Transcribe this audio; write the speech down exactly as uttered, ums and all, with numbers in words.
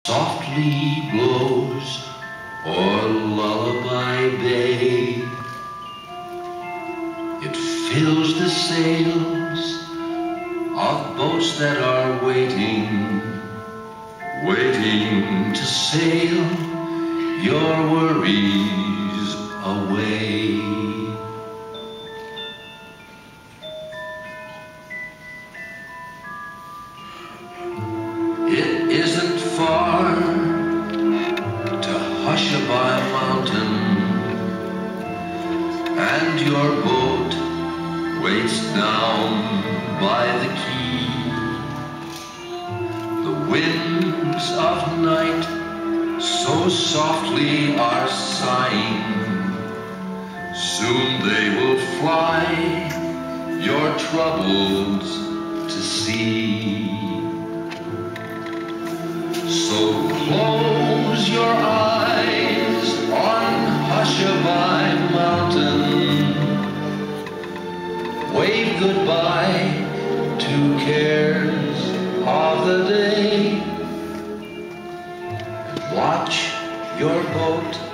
softly blows o'er Lullaby Bay. It fills the sails of boats that are waiting, waiting to sail your worries away. It isn't far to Hushabye Mountain, and your boat waits down by the quay. The winds of night so softly are sighing, soon they will fly your troubles to sea. So close your eyes on Hushabye Mountain, wave goodbye to cares of the day, and watch your boat